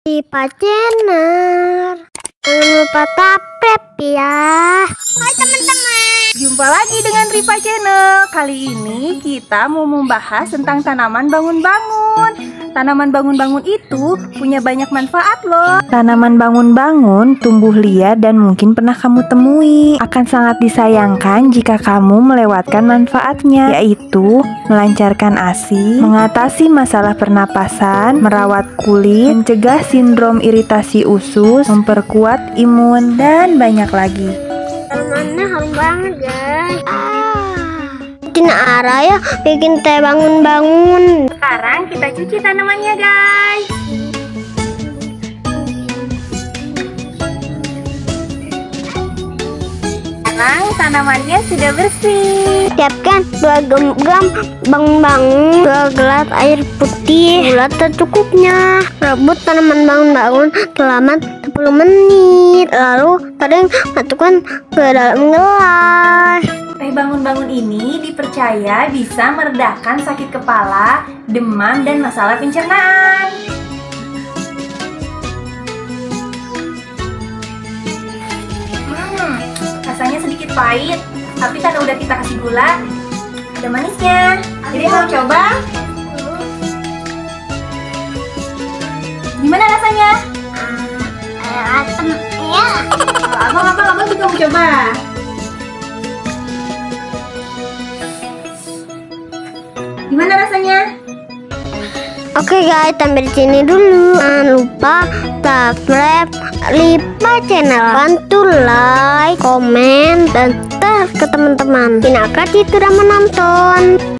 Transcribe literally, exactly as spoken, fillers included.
Ripa Channel. Jangan lupa subscribe ya. Hai teman-teman, jumpa lagi dengan Ripa Channel. Kali ini kita mau membahas tentang tanaman bangun-bangun. Tanaman bangun-bangun itu punya banyak manfaat loh. Tanaman bangun-bangun tumbuh liar dan mungkin pernah kamu temui. Akan sangat disayangkan jika kamu melewatkan manfaatnya, yaitu melancarkan A S I, mengatasi masalah pernapasan, merawat kulit, mencegah sindrom iritasi usus, memperkuat imun, dan banyak lagi. tanamannya harum banget guys. Ah. Bikin arah ya, bikin teh bangun-bangun. Sekarang kita cuci tanamannya guys. Sekarang tanamannya sudah bersih. Siapkan dua genggam bangun-bangun, dua gelas air putih, gula secukupnya. Rebus tanaman bangun-bangun selama sepuluh menit. Lalu kering, masukkan ke dalam gelas. Teh bangun-bangun ini dipercaya bisa meredakan sakit kepala, demam, dan masalah pencernaan. Hmm, rasanya sedikit pahit, tapi karena udah kita kasih gula, ada manisnya. Jadi mau coba? Gimana rasanya? Asam ya. Abang, abang, abang juga mau coba. Gimana rasanya? Oke guys, sampai di sini dulu. Jangan lupa subscribe Ripa Channel. Bantu like, komen, dan share ke teman-teman. Terima kasih sudah menonton.